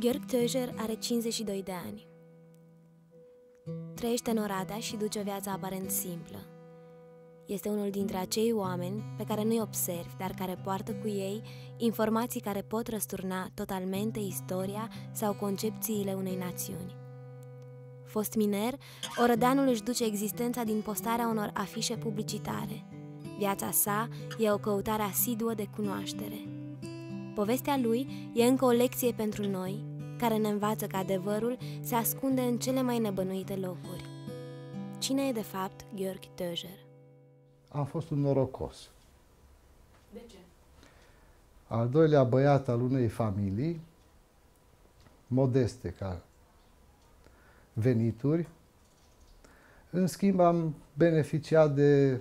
Georg Töger are 52 de ani. Trăiește în Oradea și duce o viață aparent simplă. Este unul dintre acei oameni pe care nu-i observi, dar care poartă cu ei informații care pot răsturna totalmente istoria sau concepțiile unei națiuni. Fost miner, orădeanul își duce existența din postarea unor afișe publicitare. Viața sa e o căutare asiduă de cunoaștere. Povestea lui e încă o lecție pentru noi, care ne învață că adevărul se ascunde în cele mai nebănuite locuri. Cine e de fapt Georg Töger? Am fost un norocos. De ce? Al doilea băiat al unei familii modeste ca venituri. În schimb, am beneficiat de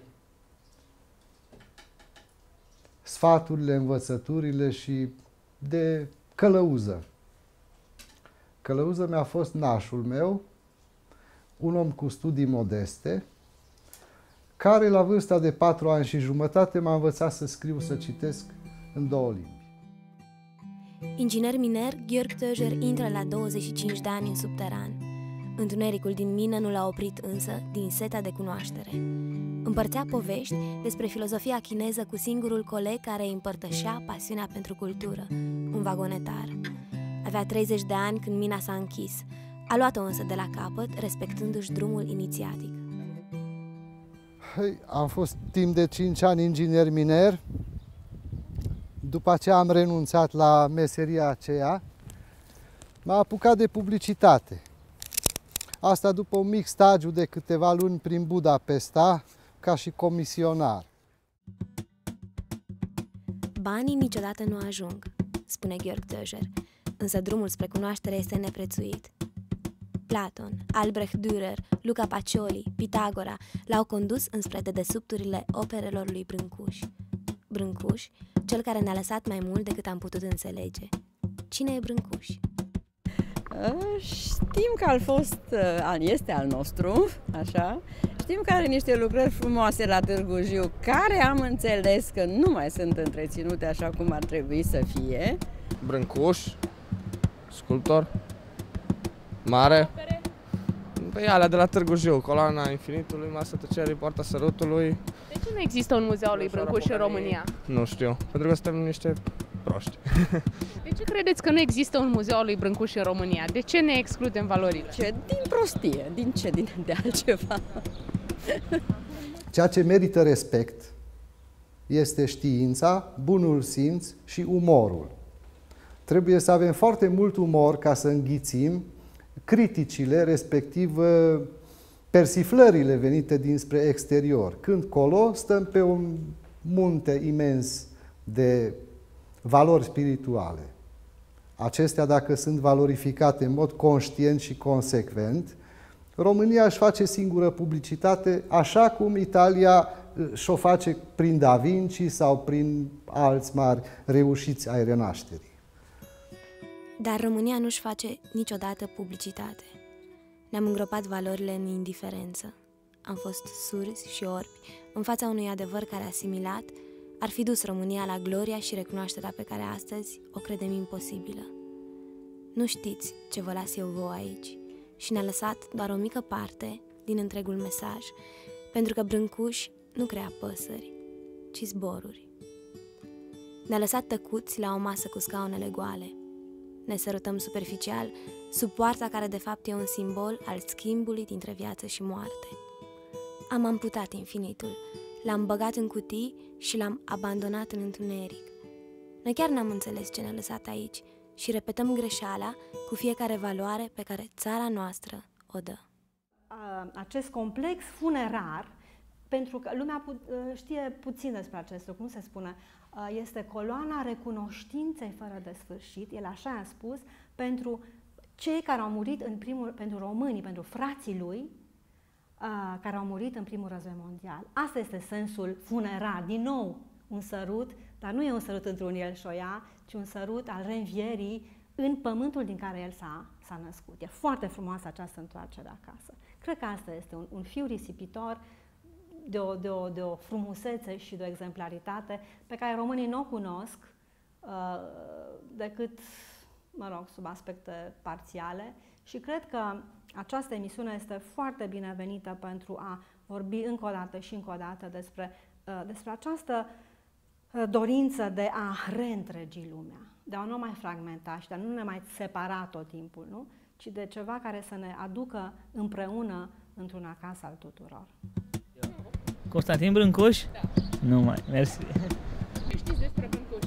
sfaturile, învățăturile și de călăuză. Călăuză mi-a fost nașul meu, un om cu studii modeste, care la vârsta de 4 ani și jumătate m-a învățat să scriu, să citesc în 2 limbi. Inginer miner, Georg Töger intră la 25 de ani în subteran. Întunericul din mină nu l-a oprit însă din seta de cunoaștere. Împărțea povești despre filozofia chineză cu singurul coleg care îi împărtășea pasiunea pentru cultură, un vagonetar. Avea 30 de ani când mina s-a închis. A luat-o însă de la capăt, respectându-și drumul inițiatic. Am fost timp de 5 ani inginer miner. După aceea am renunțat la meseria aceea. M-a apucat de publicitate. Asta după un mic stagiu de câteva luni prin Budapesta, ca și comisionar. Banii niciodată nu ajung, spune Georg Töger, însă drumul spre cunoaștere este neprețuit. Platon, Albrecht Dürer, Luca Pacioli, Pitagora l-au condus înspre dedesubturile operelor lui Brâncuș. Brâncuș, cel care ne-a lăsat mai mult decât am putut înțelege. Cine e Brâncuș? Știm că este al nostru, așa. Știm că are niște lucrări frumoase la Târgu Jiu, care am înțeles că nu mai sunt întreținute așa cum ar trebui să fie. Brâncuș, sculptor, mare. Păi alea de la Târgu Jiu, Coloana Infinitului, Masa Tăcerii, Poarta Sărutului. De ce nu există un muzeu al lui Brâncuș în România? Nu știu, pentru că suntem niște proști. De ce credeți că nu există un muzeu al lui Brâncuș în România? De ce ne excludem valorile? Din prostie, de altceva. Ceea ce merită respect este știința, bunul simț și umorul. Trebuie să avem foarte mult umor ca să înghițim criticile, respectiv persiflările venite dinspre exterior. Când colo stăm pe un munte imens de valori spirituale. Acestea, dacă sunt valorificate în mod conștient și consecvent, România își face singură publicitate, așa cum Italia și-o face prin Da Vinci sau prin alți mari reușiți ai renașterii. Dar România nu-și face niciodată publicitate. Ne-am îngropat valorile în indiferență. Am fost surzi și orbi în fața unui adevăr care asimilat ar fi dus România la gloria și recunoașterea pe care astăzi o credem imposibilă. Nu știți ce vă las eu vouă aici și ne-a lăsat doar o mică parte din întregul mesaj, pentru că Brâncuș nu crea păsări, ci zboruri. Ne-a lăsat tăcuți la o masă cu scaunele goale. Ne sărutăm superficial sub poarta care de fapt e un simbol al schimbului dintre viață și moarte. Am amputat infinitul, l-am băgat în cutii și l-am abandonat în întuneric. Noi chiar n-am înțeles ce ne-a lăsat aici și repetăm greșeala cu fiecare valoare pe care țara noastră o dă. Acest complex funerar, pentru că lumea știe puțin despre acest lucru, cum se spune, este coloana recunoștinței fără de sfârșit, el așa a spus, pentru cei care au murit pentru românii, pentru frații lui, care au murit în primul război mondial. Asta este sensul funerar. Din nou, un sărut, dar nu e un sărut într-un el și o ea, ci un sărut al reînvierii în pământul din care el s-a născut. E foarte frumoasă această întoarcere acasă. Cred că asta este un fiu risipitor de o frumusețe și de o exemplaritate pe care românii nu o cunosc decât mă rog, sub aspecte parțiale și cred că această emisiune este foarte binevenită pentru a vorbi încă o dată și încă o dată despre această dorință de a reîntregi lumea, de a nu mai fragmenta și de a nu ne mai separa tot timpul, nu? Ci de ceva care să ne aducă împreună într-un acasă al tuturor. Constantin Brâncuș? Da. Nu mai, mersi. Ce știți despre Brâncuș?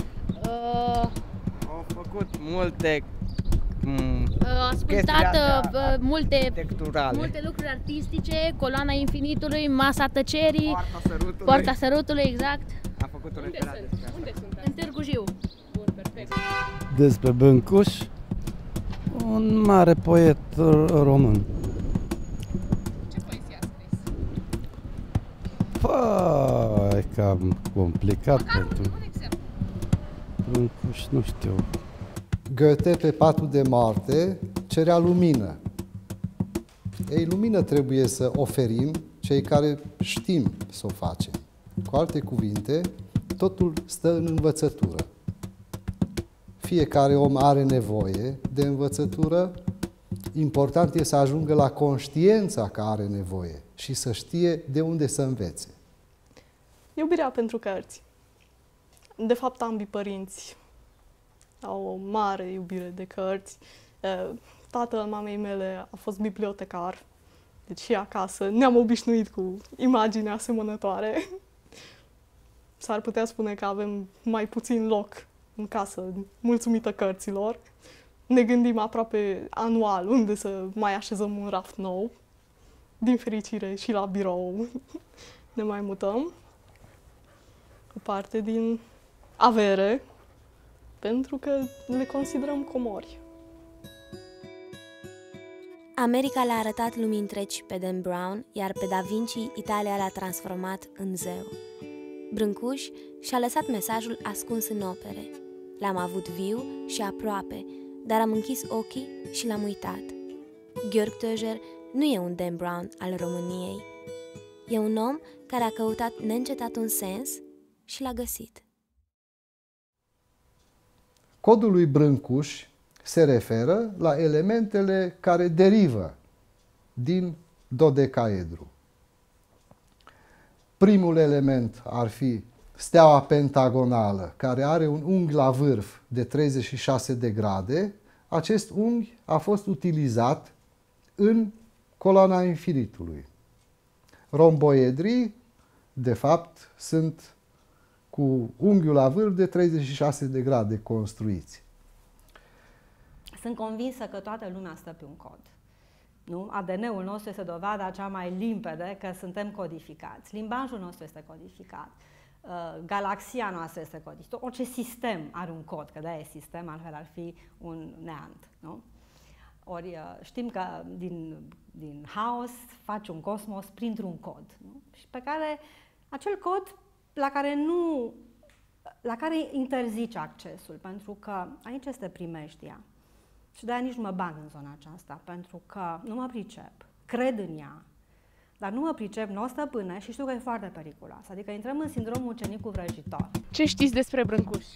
Au făcut multe ascultat multe multe lucruri artistice, Coloana Infinitului, Masa Tăcerii, Sărutului. Poarta Sărutului, exact. A făcut un referat despre asta. Unde sunt? În Târgu Jiu. Bun, perfect. Despre Brâncuș, un mare poet român. Ce poezie a scris? E cam complicat pentru Un exemplu. Brâncuș, nu știu. Goethe, pe patul de moarte, cerea lumină. Ei, lumină trebuie să oferim cei care știm să o facem. Cu alte cuvinte, totul stă în învățătură. Fiecare om are nevoie de învățătură. Important e să ajungă la conștiința că are nevoie și să știe de unde să învețe. Iubirea pentru cărți. De fapt, ambii părinți au o mare iubire de cărți. Tatăl mamei mele a fost bibliotecar, deci și acasă ne-am obișnuit cu imagini asemănătoare. S-ar putea spune că avem mai puțin loc în casă, mulțumită cărților. Ne gândim aproape anual unde să mai așezăm un raft nou. Din fericire și la birou ne mai mutăm. O parte din avere, pentru că le considerăm comori. America l-a arătat lumii întregi pe Dan Brown, iar pe Da Vinci Italia l-a transformat în zeu. Brâncuș și-a lăsat mesajul ascuns în opere. L-am avut viu și aproape, dar am închis ochii și l-am uitat. Georg Töger nu e un Dan Brown al României. E un om care a căutat neîncetat un sens și l-a găsit. Codul lui Brâncuș se referă la elementele care derivă din dodecaedru. Primul element ar fi steaua pentagonală, care are un unghi la vârf de 36 de grade. Acest unghi a fost utilizat în coloana infinitului. Romboedrii, de fapt, sunt cu unghiul la vârf de 36 de grade construiți. Sunt convinsă că toată lumea stă pe un cod. Nu? ADN-ul nostru este dovada cea mai limpede că suntem codificați. Limbajul nostru este codificat. Galaxia noastră este codificată. Orice sistem are un cod, că de-aia e sistem, altfel ar fi un neant. Nu? Ori știm că din haos faci un cosmos printr-un cod. Nu? Și pe care acel cod la care interzice accesul, pentru că aici este primeștia. Și de-aia nici nu mă bag în zona aceasta, pentru că nu mă pricep, cred în ea, dar nu mă pricep, nu o stăpânesc și știu că e foarte periculos. Adică intrăm în sindromul ucenicul vrăjitor. Ce știți despre Brâncuș?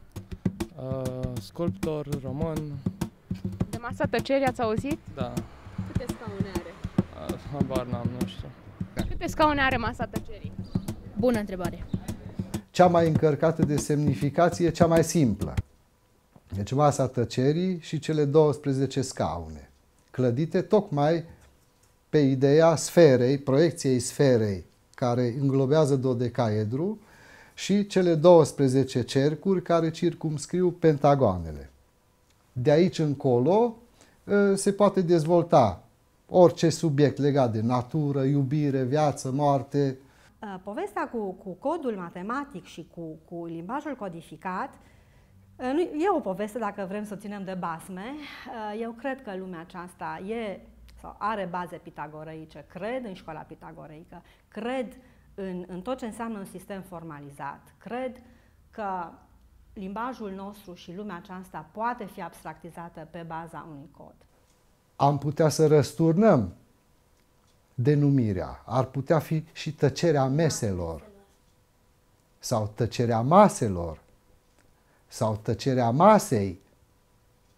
Sculptor român. De Masa Tăcerii ați auzit? Da. Câte scaune are? Habar n-am, nu știu. Câte scaune are Masa Tăcerii? Bună întrebare. Cea mai încărcată de semnificație, cea mai simplă. Deci Masa Tăcerii și cele 12 scaune, clădite tocmai pe ideea sferei, proiecției sferei, care înglobează dodecaedru, și cele 12 cercuri care circumscriu pentagoanele. De aici încolo se poate dezvolta orice subiect legat de natură, iubire, viață, moarte. Povestea cu codul matematic și cu limbajul codificat e o poveste, dacă vrem să o ținem de basme. Eu cred că lumea aceasta sau are baze pitagoreice, cred în școala pitagoreică, cred în tot ce înseamnă un sistem formalizat, cred că limbajul nostru și lumea aceasta poate fi abstractizată pe baza unui cod. Am putea să răsturnăm denumirea. Ar putea fi și tăcerea meselor, sau tăcerea maselor, sau tăcerea masei.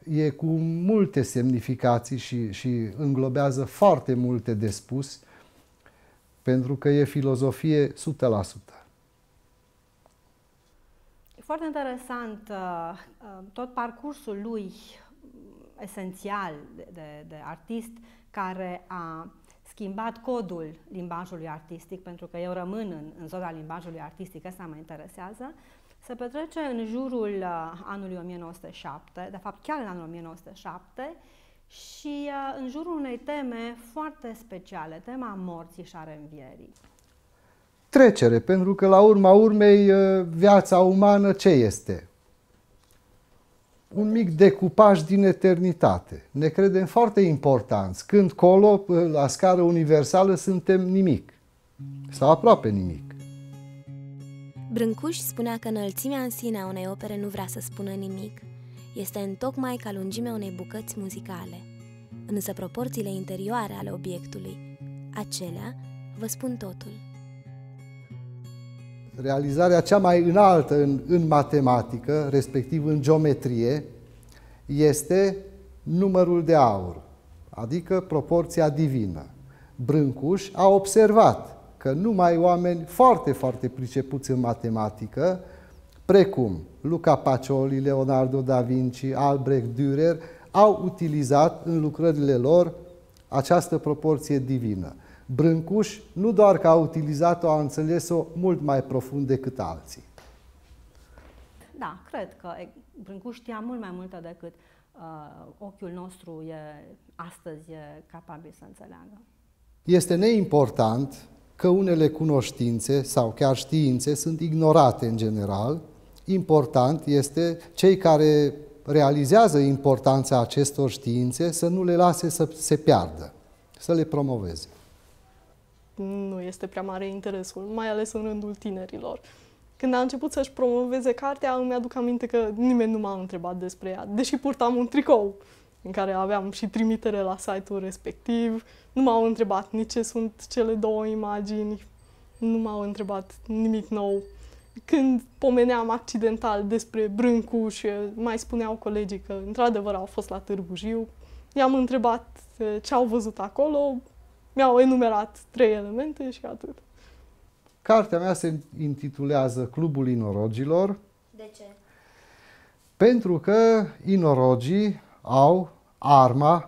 e cu multe semnificații și înglobează foarte multe de spus, pentru că e filozofie 100%. E foarte interesant tot parcursul lui esențial de artist, care a schimbat codul limbajului artistic, pentru că eu rămân în zona limbajului artistic, asta mă interesează, se petrece în jurul anului 1907, de fapt chiar în anul 1907, și în jurul unei teme foarte speciale, tema morții și a reînvierii. Trecere, pentru că la urma urmei viața umană ce este? Un mic decupaj din eternitate. Ne credem foarte importanți. Când colo, la scară universală, suntem nimic. Sau aproape nimic. Brâncuș spunea că înălțimea în sine a unei opere nu vrea să spună nimic. Este întocmai ca lungimea unei bucăți muzicale. Însă proporțiile interioare ale obiectului, acelea, vă spun totul. Realizarea cea mai înaltă în matematică, respectiv în geometrie, este numărul de aur, adică proporția divină. Brâncuș a observat că numai oameni foarte, foarte pricepuți în matematică, precum Luca Pacioli, Leonardo da Vinci, Albrecht Dürer, au utilizat în lucrările lor această proporție divină. Brâncuș nu doar că a utilizat-o, a înțeles-o mult mai profund decât alții. Da, cred că Brâncuș știa mult mai multă decât ochiul nostru astăzi e capabil să înțeleagă. Este neimportant că unele cunoștințe sau chiar științe sunt ignorate în general. Important este cei care realizează importanța acestor științe să nu le lase să se piardă, să le promoveze. Nu este prea mare interesul, mai ales în rândul tinerilor. Când a început să-și promoveze cartea, îmi aduc aminte că nimeni nu m-a întrebat despre ea, deși purtam un tricou în care aveam și trimitere la site-ul respectiv. Nu m-au întrebat nici ce sunt cele două imagini, nu m-au întrebat nimic nou. Când pomeneam accidental despre Brâncuș, mai spuneau colegii că într-adevăr au fost la Târgu Jiu. I-am întrebat ce au văzut acolo, mi-au enumerat 3 elemente și atât. Cartea mea se intitulează Clubul Inorogilor. De ce? Pentru că inorogii au arma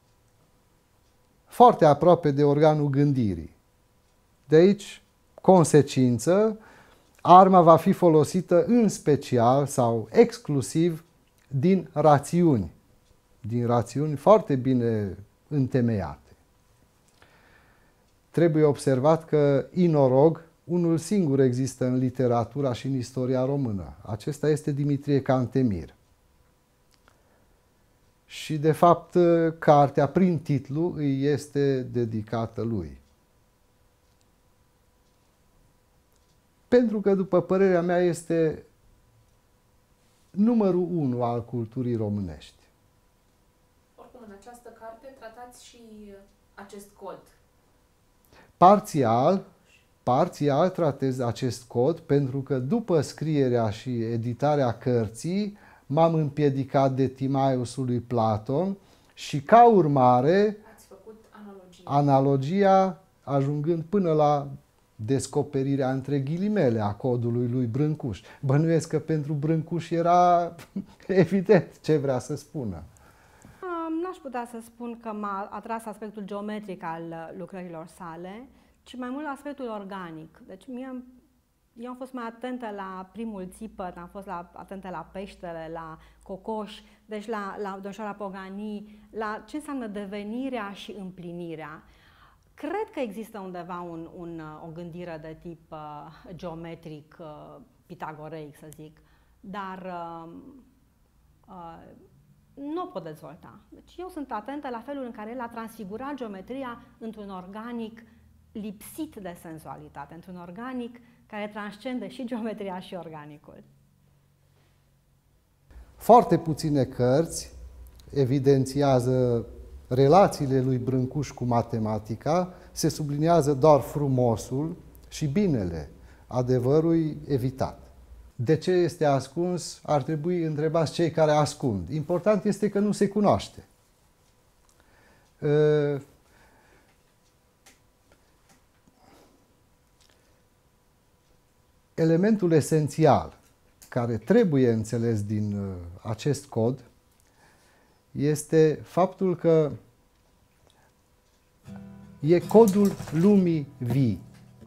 foarte aproape de organul gândirii. De aici, consecință, arma va fi folosită în special sau exclusiv din rațiuni foarte bine întemeiate. Trebuie observat că inorog, unul singur există în literatura și în istoria română. Acesta este Dimitrie Cantemir. Și, de fapt, cartea, prin titlu, îi este dedicată lui. Pentru că, după părerea mea, este numărul 1 al culturii românești. Oricum, în această carte tratați și acest cod. Parțial tratez acest cod, pentru că după scrierea și editarea cărții m-am împiedicat de Timaiusul lui Platon și, ca urmare, ați făcut analogia ajungând până la descoperirea, între ghilimele, a codului lui Brâncuș. Bănuiesc că pentru Brâncuș era evident ce vrea să spună. N-aș putea să spun că m-a atras aspectul geometric al lucrărilor sale, ci mai mult aspectul organic. Deci eu am fost mai atentă la primul țipăt, am fost atentă la peștere, la cocoș, deci la domnișoara Pogani, la ce înseamnă devenirea și împlinirea. Cred că există undeva o gândire de tip geometric, pitagoreic, să zic, dar nu o pot dezvolta. Deci eu sunt atentă la felul în care el a transfigurat geometria într-un organic lipsit de senzualitate, într-un organic care transcende și geometria și organicul. Foarte puține cărți evidențiază relațiile lui Brâncuș cu matematica, se subliniază doar frumosul și binele, adevărul evitat. De ce este ascuns? Ar trebui întrebați cei care ascund. Important este că nu se cunoaște. Elementul esențial care trebuie înțeles din acest cod este faptul că e codul lumii vii.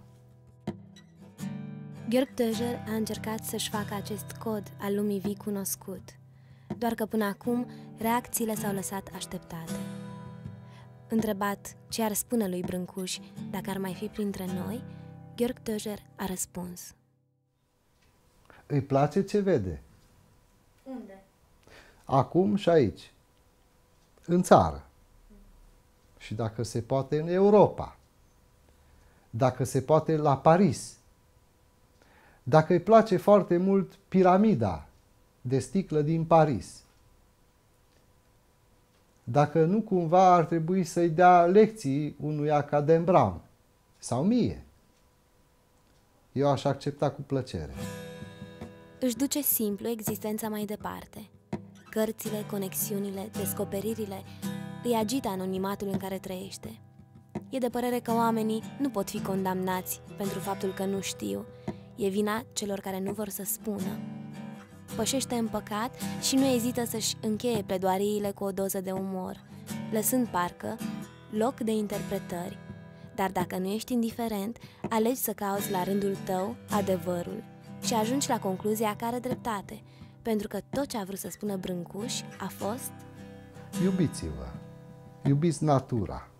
Georg Döger a încercat să-și facă acest cod al lumii vii cunoscut, doar că până acum reacțiile s-au lăsat așteptate. Întrebat ce ar spune lui Brâncuș dacă ar mai fi printre noi, Georg Döger a răspuns: îi place ce vede. Unde? Acum și aici. În țară. Și dacă se poate în Europa. Dacă se poate la Paris. Dacă îi place foarte mult piramida de sticlă din Paris. Dacă nu cumva ar trebui să-i dea lecții unui Academ Brown. Sau mie. Eu aș accepta cu plăcere. Își duce simplu existența mai departe. Cărțile, conexiunile, descoperirile îi agită anonimatul în care trăiește. E de părere că oamenii nu pot fi condamnați pentru faptul că nu știu. E vina celor care nu vor să spună. Pășește în păcat și nu ezită să-și încheie pledoariile cu o doză de umor, lăsând parcă loc de interpretări. Dar dacă nu ești indiferent, alegi să cauți la rândul tău adevărul și ajungi la concluzia că are dreptate, pentru că tot ce a vrut să spună Brâncuș a fost: iubiți-vă, iubiți natura,